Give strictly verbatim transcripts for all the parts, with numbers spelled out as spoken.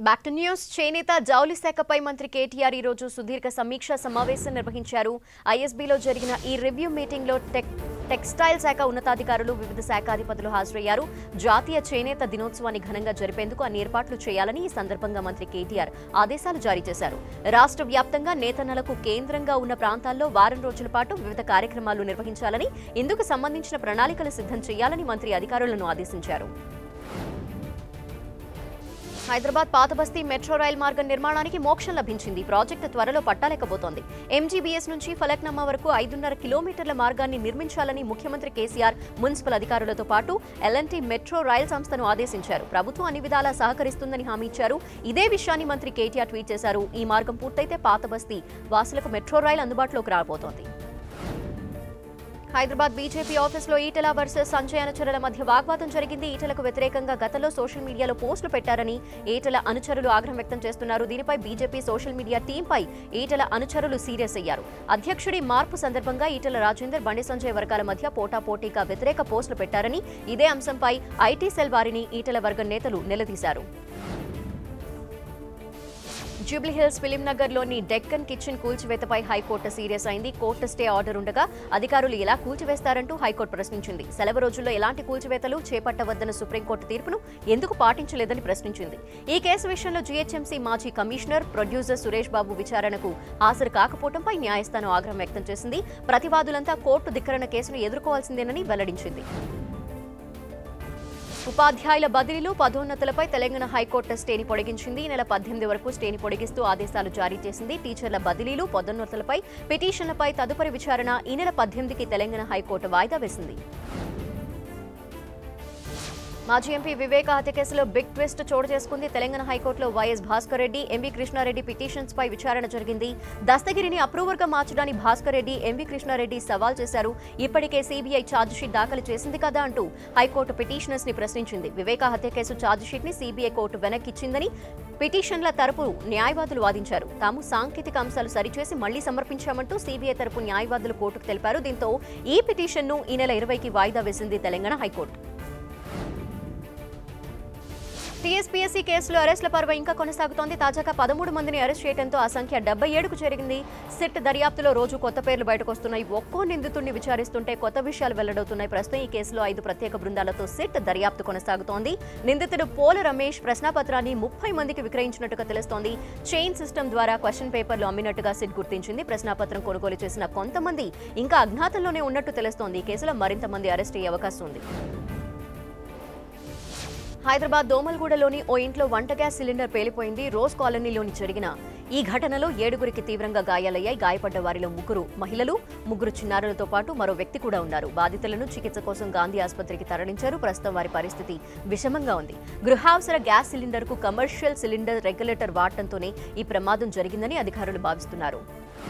Back to news. చేనేత జౌళి శాఖపై మంత్రి కేటీఆర్ ఈ రోజు సుదీర్ఘ సమీక్షా సమావేశం నిర్వహించారు. ఐఎస్బీలో జరిగిన ఈ రివ్యూ మీటింగ్ లో టెక్ టెక్స్టైల్ శాఖ ఉన్నతాధికారులు వివిధ శాఖాధిపతులు హాజరయ్యారు. జాతీయ చేనేత దినోత్సవాన్ని ఘనంగా జరిపేందుకు అన్ని ఏర్పాట్లు చేయాలని ఈ సందర్భంగా మంత్రి కేటీఆర్ ఆదేశాలు జారీ చేశారు. రాష్ట్ర వ్యాప్తంగా నేతన్నలకు కేంద్రంగా ఉన్న ప్రాంతాల్లో వారం రోజుల పాటు వివిధ కార్యక్రమాలు నిర్వహించాలని, ఇందుకు సంబంధించిన ప్రణాళికలు సిద్ధం చేయాలని మంత్రి అధికారులను ఆదేశించారు. హైదరాబాద్ పాతబస్తీ మెట్రో రైల్ మార్గం నిర్మాణానికి మోక్షం లభించింది. ప్రాజెక్టు త్వరలో పట్టాలెక్కబోతోంది. ఎంజీబీఎస్ నుంచి ఫలక్నామా వరకు ఐదున్నర కిలోమీటర్ల మార్గాన్ని నిర్మించాలని ముఖ్యమంత్రి కేసీఆర్ మున్సిపల్ అధికారులతో పాటు ఎల్ఎన్టీ మెట్రో రైల్ సంస్థను ఆదేశించారు. ప్రభుత్వం అన్ని విధాలా సహకరిస్తుందని హామీ ఇచ్చారు. ఇదే విషయాన్ని మంత్రి కేటీఆర్ ట్వీట్ చేశారు. ఈ మార్గం పూర్తయితే పాతబస్తీ వాసులకు మెట్రో రైల్ అందుబాటులోకి రాబోతోంది. హైదరాబాద్ బీజేపీ ఆఫీసులో ఈటెల వర్సెస్ సంజయ్ అనుచరుల మధ్య వాగ్వాదం జరిగింది. ఈటెలకు వ్యతిరేకంగా గతంలో సోషల్ మీడియాలో పోస్టులు పెట్టారని ఈటెల అనుచరులు ఆగ్రహం వ్యక్తం చేస్తున్నారు. దీనిపై బీజేపీ సోషల్ మీడియా టీంపై ఈటెల అనుచరులు సీరియస్ అయ్యారు. అధ్యక్షుడి మార్పు సందర్భంగా ఈటెల రాజేందర్, బండి సంజయ్ వర్గాల మధ్య పోటాపోటీగా వ్యతిరేక పోస్టులు పెట్టారని, ఇదే అంశంపై ఐటీ సెల్ వారిని ఈటెల వర్గం నేతలు నిలదీశారు. జూబ్లీహిల్స్ ఫిలిం నగర్ లోని డెక్కన్ కిచెన్ కూల్చివేతపై హైకోర్టు సీరియస్ అయింది. కోర్టు స్టే ఆర్డర్ ఉండగా అధికారులు ఎలా కూల్చివేస్తారంటూ హైకోర్టు ప్రశ్నించింది. సెలవు రోజుల్లో ఎలాంటి కూల్చివేతలు చేపట్టవద్దన్న సుప్రీంకోర్టు తీర్పును ఎందుకు పాటించలేదని ప్రశ్నించింది. ఈ కేసు విషయంలో జీహెచ్ఎంసీ మాజీ కమిషనర్, ప్రొడ్యూసర్ సురేష్ బాబు విచారణకు హాజరు కాకపోవడంపై న్యాయస్థానం ఆగ్రహం వ్యక్తం చేసింది. ప్రతివాదులంతా కోర్టు ధిక్కరణ కేసును ఎదుర్కోవాల్సిందేనని వెల్లడించింది. ఉపాధ్యాయుల బదిలీలు, పదోన్నతులపై తెలంగాణ హైకోర్టు స్టేని పొడిగించింది. ఈ నెల పద్దెనిమిది వరకు స్టేని పొడిగిస్తూ ఆదేశాలు జారీ చేసింది. టీచర్ల బదిలీలు, పదోన్నతులపై పిటిషన్లపై తదుపరి విచారణ ఈ నెల పద్దెనిమిదికి తెలంగాణ హైకోర్టు వాయిదా వేసింది. మాజీ ఎంపీ వివేక హత్య కేసులో బిగ్ ట్విస్ట్ చోటు చేసుకుంది. తెలంగాణ హైకోర్టులో YS Bhaskar Reddy, MV Krishna Reddy petitions పై విచారణ జరిగింది. దస్తగిరిని అప్రూవర్గా మార్చడాన్ని భాస్కర్ రెడ్డి, ఎంవి కృష్ణారెడ్డి సవాల్ చేశారు. ఇప్పటికే సీబీఐ ఛార్జిషీట్ దాఖలు చేసింది కదా అంటూ హైకోర్టు పిటిషనర్స్ ని ప్రశ్నించింది. వివేక హత్య కేసు ఛార్జిషీట్ ని సీబీఐ కోర్టు వెనక్కిచ్చిందని పిటిషన్ల తరపు న్యాయవాదులు వాదించారు. తాము సాంకేతిక అంశాలు సరిచేసి మళ్లీ సమర్పించామంటూ సీబీఐ తరపు న్యాయవాదులు కోర్టుకు తెలిపారు. దీంతో ఈ పిటిషన్ను ఈ నెల ఇరవైకి వాయిదా వేసింది తెలంగాణ హైకోర్టు. టీఎస్పీఎస్సీ కేసులో అరెస్టుల పర్వ ఇంకా కొనసాగుతోంది. తాజాగా పదమూడు మందిని అరెస్ట్ చేయడంతో ఆ సంఖ్య డెబ్బై ఏడుకు చేరింది. సిట్ దర్యాప్తులో రోజు కొత్త పేర్లు బయటకు వస్తున్నాయి. ఒక్కో నిందితుడిని విచారిస్తుంటే కొత్త విషయాలు వెల్లడవుతున్నాయి. ప్రస్తుతం ఈ కేసులో ఐదు ప్రత్యేక బృందాలతో సిట్ దర్యాప్తు కొనసాగుతోంది. నిందితుడు పోల రమేష్ ప్రశ్నాపత్రాన్ని ముప్పై మందికి విక్రయించినట్టుగా తెలుస్తోంది. చైన్ సిస్టమ్ ద్వారా క్వశ్చన్ పేపర్లు అమ్మినట్టుగా సిట్ గుర్తించింది. ప్రశ్నాపత్రం కొనుగోలు చేసిన కొంతమంది ఇంకా అజ్ఞాతంలోనే ఉన్నట్టు తెలుస్తోంది. ఈ కేసులో మరింత మంది అరెస్ట్ అయ్యే అవకాశం ఉంది. హైదరాబాద్ దోమల్గూడలోని ఓ ఇంట్లో వంట గ్యాస్ సిలిండర్ పేలిపోయింది. రోజ్ కాలనీలోని జరిగిన ఈ ఘటనలో ఏడుగురికి తీవ్రంగా గాయాలయ్యాయి. గాయపడ్డ వారిలో ముగ్గురు మహిళలు, ముగ్గురు చిన్నారులతో పాటు మరో వ్యక్తి కూడా ఉన్నారు. బాధితులను చికిత్స కోసం గాంధీ ఆసుపత్రికి తరలించారు. ప్రస్తుతం వారి పరిస్థితి విషమంగా ఉంది. గృహావసర గ్యాస్ సిలిండర్ కు కమర్షియల్ సిలిండర్ రెగ్యులేటర్ వాడటంతోనే ఈ ప్రమాదం జరిగిందని అధికారులు భావిస్తున్నారు.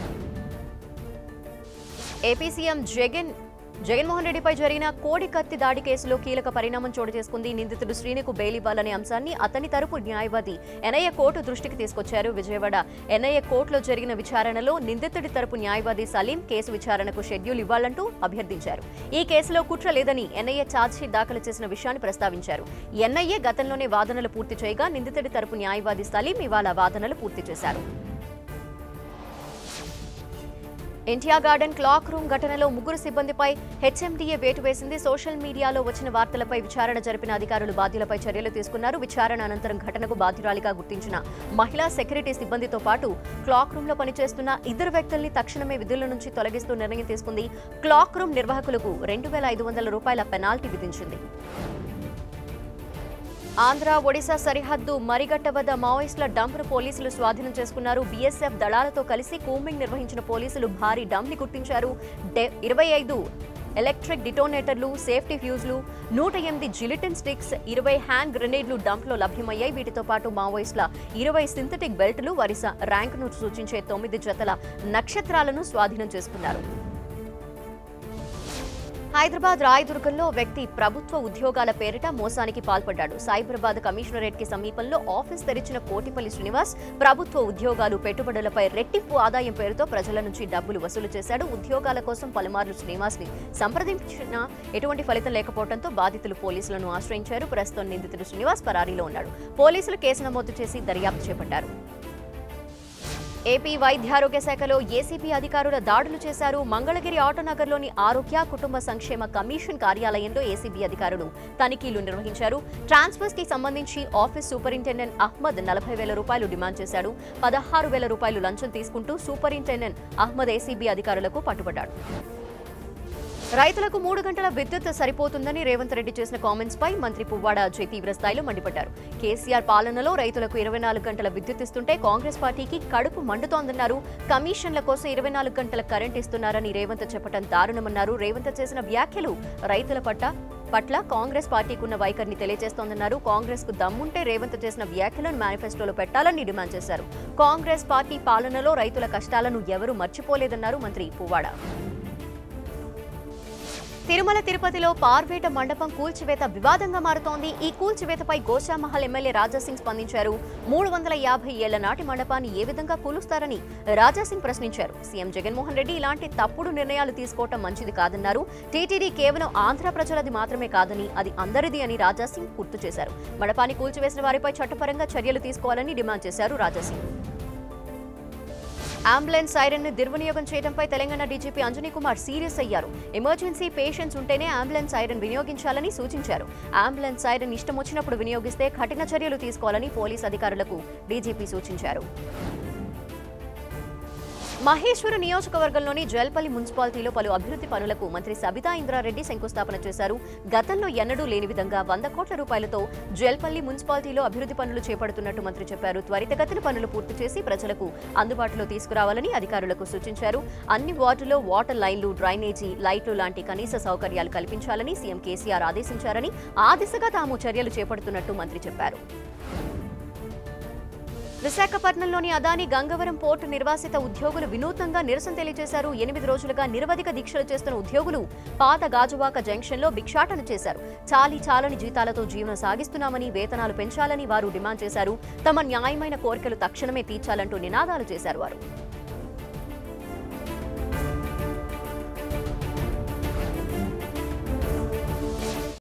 ఏపీ సీఎం జగన్ జగన్మోహన్ రెడ్డిపై జరిగిన కోడి కత్తి దాడి కేసులో కీలక పరిణామం చోటు చేసుకుంది. నిందితుడు శ్రీనుకు బెయిల్ ఇవ్వాలనే అంశాన్ని అతని తరపు న్యాయవాది ఎన్ఐఏ కోర్టు దృష్టికి తీసుకొచ్చారు. విజయవాడ ఎన్ఐఏ కోర్టులో జరిగిన విచారణలో నిందితుడి తరపు న్యాయవాది సలీం కేసు విచారణకు షెడ్యూల్ ఇవ్వాలంటూ అభ్యర్థించారు. ఈ కేసులో కుట్ర లేదని ఎన్ఐఏ ఛార్జ్షీట్ దాఖలు చేసిన విషయాన్ని ప్రస్తావించారు. ఎన్ఐఏ గతంలోనే వాదనలు పూర్తి చేయగా నిందితుడి తరపు న్యాయవాది సలీం ఇవాళ వాదనలు పూర్తి చేశారు. ఎన్టీఆర్ గార్డెన్ క్లాక్ రూమ్ ఘటనలో ముగ్గురు సిబ్బందిపై హెచ్ఎండీఏ వేటు వేసింది. సోషల్ మీడియాలో వచ్చిన వార్తలపై విచారణ జరిపిన అధికారులు బాధ్యులపై చర్యలు తీసుకున్నారు. విచారణ అనంతరం ఘటనకు బాధ్యురాలిగా గుర్తించిన మహిళా సెక్యూరిటీ సిబ్బందితో పాటు క్లాక్ రూమ్ లో పనిచేస్తున్న ఇద్దరు వ్యక్తుల్ని తక్షణమే విధుల నుంచి తొలగిస్తూ నిర్ణయం తీసుకుంది. క్లాక్ రూమ్ నిర్వాహకులకు రెండు వేల ఐదు వందల రూపాయల పెనాల్టీ విధించింది. ఆంధ్ర ఒడిశా సరిహద్దు మరిగట్ట వద్ద మావోయిస్టుల డంప్ను పోలీసులు స్వాధీనం చేసుకున్నారు. బీఎస్ఎఫ్ దళాలతో కలిసి కూంబింగ్ నిర్వహించిన పోలీసులు భారీ డంప్ ని గుర్తించారు. ఇరవై ఐదు ఎలక్ట్రిక్ డిటోనేటర్లు, సేఫ్టీ ఫ్యూజ్లు, నూట ఎనిమిది జిలిటిన్ స్టిక్స్, ఇరవై హ్యాండ్ గ్రెనేడ్లు డంప్లో లభ్యమయ్యాయి. వీటితో పాటు మావోయిస్టుల ఇరవై సింథటిక్ బెల్టులు, వారి ర్యాంకును సూచించే తొమ్మిది జతల నక్షత్రాలను స్వాధీనం చేసుకున్నారు. హైదరాబాద్ రాయదుర్గంలో వ్యక్తి ప్రభుత్వ ఉద్యోగాల పేరిట మోసానికి పాల్పడ్డాడు. సైబరాబాద్ కమిషనరేట్ కి సమీపంలో ఆఫీస్ తెరిచిన కోటిపల్లి శ్రీనివాస్ ప్రభుత్వ ఉద్యోగాలు పెట్టుబడులపై రెట్టింపు ఆదాయం పేరుతో ప్రజల నుంచి డబ్బులు వసూలు చేశాడు. ఉద్యోగాల కోసం పలుమార్లు శ్రీనివాస్ ని సంప్రదించినా ఎటువంటి ఫలితం లేకపోవడంతో బాధితులు పోలీసులను ఆశ్రయించారు. ప్రస్తుతం నిందితుడు శ్రీనివాస్ పరారీలో ఉన్నాడు. పోలీసులు కేసు నమోదు చేసి దర్యాప్తు చేపట్టారు. ఏపీ వైద్యారోగ్య శాఖలో ఏసీబీ అధికారుల దాడులు చేశారు. మంగళగిరి ఆటోనగర్లోని ఆరోగ్య కుటుంబ సంక్షేమ కమిషన్ కార్యాలయంలో ఏసీబీ అధికారులు తనిఖీలు నిర్వహించారు. ట్రాన్స్ఫర్స్ కి సంబంధించి ఆఫీస్ సూపరింటెండెంట్ అహ్మద్ నలభై వేల రూపాయలు డిమాండ్ చేశాడు. పదహారు వేల రూపాయలు లంచం తీసుకుంటూ సూపరింటెండెంట్ అహ్మద్ ఏసీబీ అధికారులకు పట్టుబడ్డాడు. రైతులకు మూడు గంటల విద్యుత్ సరిపోతుందని రేవంత్ రెడ్డి చేసిన కామెంట్స్ పై మంత్రి పువ్వాడ అజయ్ తీవ్ర స్థాయిలో మండిపడ్డారు. కేసీఆర్ పాలనలో రైతులకు ఇరవై నాలుగు గంటల విద్యుత్ ఇస్తుంటే కాంగ్రెస్ పార్టీకి కడుపు మండుతోందన్నారు. కమిషన్ల కోసం ఇరవై నాలుగు గంటల కరెంట్ ఇస్తున్నారని రేవంత్ చెప్పడం దారుణమన్నారు. రేవంత్ చేసిన వ్యాఖ్యలు రైతుల పట్ల పట్ల కాంగ్రెస్ పార్టీకి ఉన్న వైఖరిని తెలియజేస్తోందన్నారు. కాంగ్రెస్ కు దమ్ముంటే రేవంత్ చేసిన వ్యాఖ్యలను మేనిఫెస్టోలో పెట్టాలని డిమాండ్ చేశారు. కాంగ్రెస్ పార్టీ పాలనలో రైతుల కష్టాలను ఎవరూ మర్చిపోలేదన్నారు మంత్రి పువ్వాడ. తిరుమల తిరుపతిలో పార్వేట మండపం కూల్చివేత వివాదంగా మారుతోంది. ఈ కూల్చివేతపై గోషామహల్ ఎమ్మెల్యే రాజాసింగ్ స్పందించారు. మూడు వందల యాభై ఏళ్ల నాటి మండపాన్ని ఏ విధంగా కూలుస్తారని రాజాసింగ్ ప్రశ్నించారు. సీఎం జగన్మోహన్ రెడ్డి ఇలాంటి తప్పుడు నిర్ణయాలు తీసుకోవటం మంచిది కాదన్నారు. టీటీడీ కేవలం ఆంధ్ర ప్రజలది మాత్రమే కాదని అది అందరిది అని రాజాసింగ్ గుర్తు చేశారు. మండపాన్ని కూల్చివేసిన వారిపై చట్టపరంగా చర్యలు తీసుకోవాలని డిమాండ్ చేశారు రాజాసింగ్. అంబులెన్స్ సైరన్ ను దుర్వినియోగం చేయడంపై తెలంగాణ డీజీపీ అంజనీ కుమార్ సీరియస్ అయ్యారు. ఎమర్జెన్సీ పేషెంట్స్ ఉంటేనే అంబులెన్స్ సైరన్ వినియోగించాలని సూచించారు. అంబులెన్స్ సైరన్ ఇష్టం వచ్చినప్పుడు వినియోగిస్తే కఠిన చర్యలు తీసుకోవాలని పోలీస్ అధికారులకు డీజీపీ సూచించారు. మహేశ్వరం నియోజకవర్గంలోని జల్పల్లి మున్సిపాలిటీలో పలు అభివృద్ధి పనులకు మంత్రి సబితా ఇంద్రారెడ్డి శంకుస్థాపన చేశారు. గతంలో ఎన్నడూ లేని విధంగా వంద కోట్ల రూపాయలతో జల్పల్లి మున్సిపాలిటీలో అభివృద్ధి పనులు చేపడుతున్నట్టు మంత్రి చెప్పారు. త్వరితగతిన పనులు పూర్తి చేసి ప్రజలకు అందుబాటులో తీసుకురావాలని అధికారులకు సూచించారు. అన్ని వార్డుల్లో వాటర్ లైన్లు, డ్రైనేజీ, లైట్లు లాంటి కనీస సౌకర్యాలు కల్పించాలని సీఎం కేసీఆర్ ఆదేశించారని ఆ దిశగా తాము చర్యలు చేపడుతున్నట్టు మంత్రి చెప్పారు. విశాఖపట్నంలోని అదాని గంగవరం పోర్టు నిర్వాసిత ఉద్యోగులు వినూత్నంగా నిరసన తెలియజేశారు. ఎనిమిది రోజులుగా నిరవధిక దీక్షలు చేస్తున్న ఉద్యోగులు పాత గాజువాక జంక్షన్ లో భిక్షాటన చేశారు. చాలీ చాలని జీతాలతో జీవనం సాగిస్తున్నామని, వేతనాలు పెంచాలని వారు డిమాండ్ చేశారు. తమ న్యాయమైన కోరికలు తక్షణమే తీర్చాలంటూ నినాదాలు చేశారు వారు.